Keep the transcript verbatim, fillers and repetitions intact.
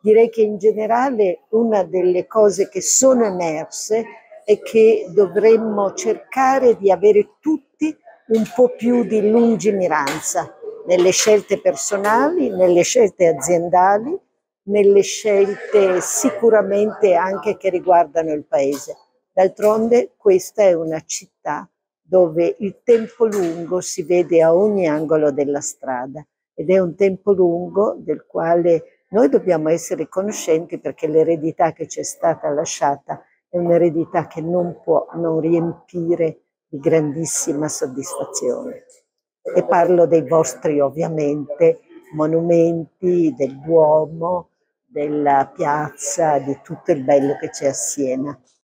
Direi che in generale una delle cose che sono emerse è che dovremmo cercare di avere tutti un po' più di lungimiranza nelle scelte personali, nelle scelte aziendali, nelle scelte sicuramente anche che riguardano il paese. D'altronde questa è una città dove il tempo lungo si vede a ogni angolo della strada ed è un tempo lungo del quale noi dobbiamo essere conoscenti, perché l'eredità che ci è stata lasciata è un'eredità che non può non riempire di grandissima soddisfazione. E parlo dei vostri, ovviamente, monumenti, del Duomo, della piazza, di tutto il bello che c'è a Siena.